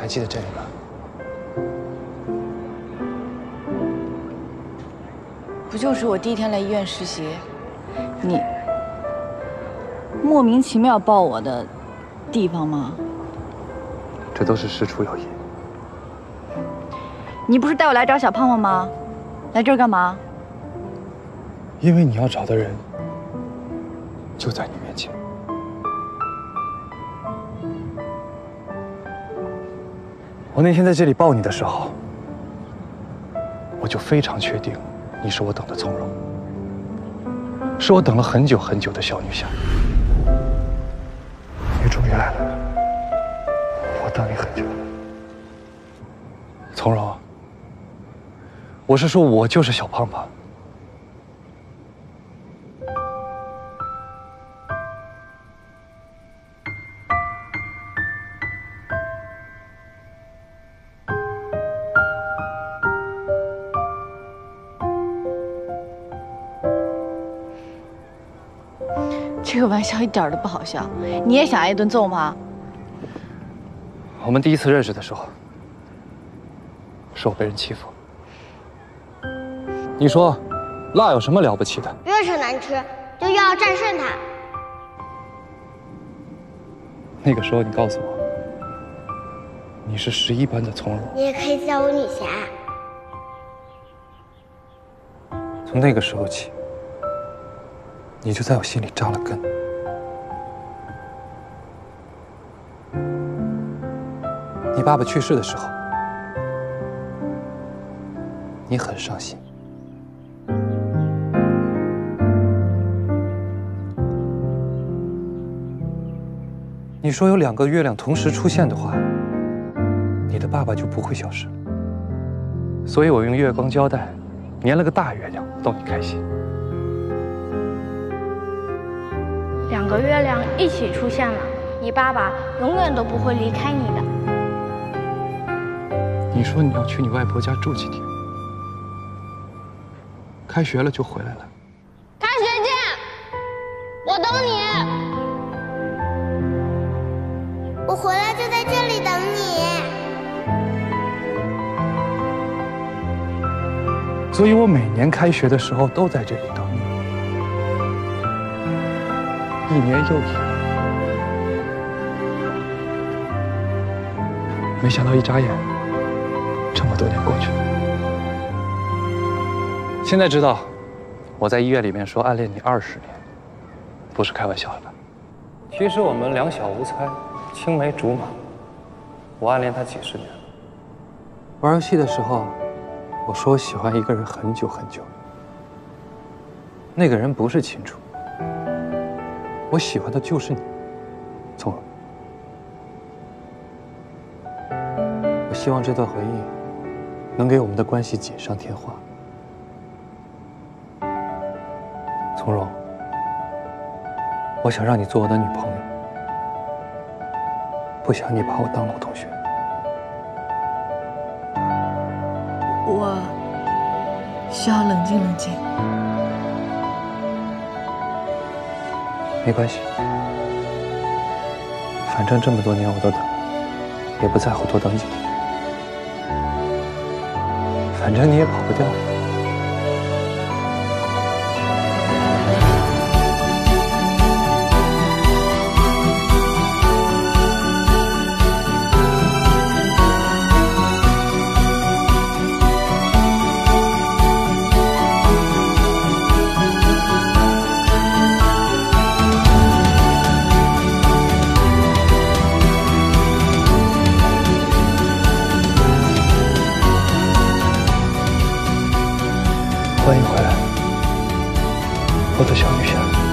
还记得这里吗？ 不就是我第一天来医院实习，你莫名其妙抱我的地方吗？ 这都是事出有因。 你不是带我来找小胖胖吗？来这儿干嘛？ 因为你要找的人就在你面前。我那天在这里抱你的时候，我就非常确定你是我等的从容，是我等了很久很久的小女侠。你终于来了，我等你很久了。从容，我是说我就是小胖胖。 这个玩笑一点都不好笑，你也想挨一顿揍吗？ 我们第一次认识的时候，是我被人欺负。你说，辣有什么了不起的？ 越是难吃，就越要战胜它。 那个时候你告诉我，你是11班的从容。 你也可以叫我女侠。 从那个时候起，你就在我心里扎了根。你爸爸去世的时候，你很伤心。你说有2个月亮同时出现的话，你的爸爸就不会消失。所以我用月光胶带粘了个大月亮，逗你开心。 2个月亮一起出现了，你爸爸永远都不会离开你的。 你说你要去你外婆家住几天，开学了就回来了。 开学见，我等你。我回来就在这里等你。 所以我每年开学的时候都在这里等你。 1年又1年，没想到一眨眼，这么多年过去了。现在知道，我在医院里面说暗恋你20年，不是开玩笑的吧？其实我们两小无猜，青梅竹马，我暗恋他几十年了。玩游戏的时候，我说我喜欢一个人很久很久，那个人不是秦楚。 我喜欢的就是你，从容。我希望这段回忆能给我们的关系锦上添花。从容，我想让你做我的女朋友，不想你把我当老同学。 我需要冷静冷静。 没关系，反正这么多年我都等，也不在乎多等几天。反正你也跑不掉。欢迎回来，我的小女侠。